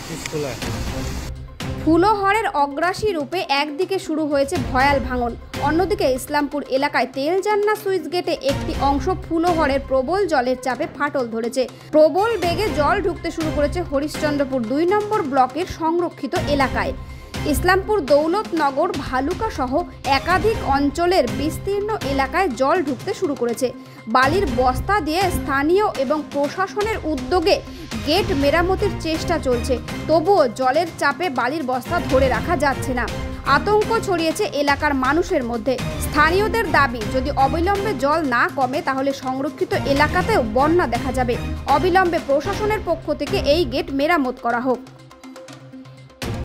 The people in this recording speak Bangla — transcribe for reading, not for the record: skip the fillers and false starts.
ফুলহরের অগ্রাসী রূপে একদিকে শুরু হয়েছে ভয়াল ভাঙন, অন্যদিকে ইসলামপুর এলাকায় তেলজান্না সুইচ গেটে একটি অংশ ফুলহরের প্রবল জলের চাপে ফাটল ধরেছে। প্রবল বেগে জল ঢুকতে শুরু করেছে হরিশ্চন্দ্রপুর ২ নম্বর ব্লকের সংরক্ষিত এলাকায়। ইসলামপুর দৌলতনগর ভালুকা সহ একাধিক অঞ্চলের বিস্তীর্ণ এলাকায় জল ঢুকতে শুরু করেছে। বালির বস্তা দিয়ে স্থানীয় এবং প্রশাসনের উদ্যোগে গেট মেরামতির চেষ্টা চলছে, তবুও জলের চাপে বালির বস্তা ধরে রাখা যাচ্ছে না। আতঙ্ক ছড়িয়েছে এলাকার মানুষের মধ্যে। স্থানীয়দের দাবি, যদি অবিলম্বে জল না কমে তাহলে সংরক্ষিত এলাকাতেও বন্যা দেখা যাবে। অবিলম্বে প্রশাসনের পক্ষ থেকে এই গেট মেরামত করা হোক।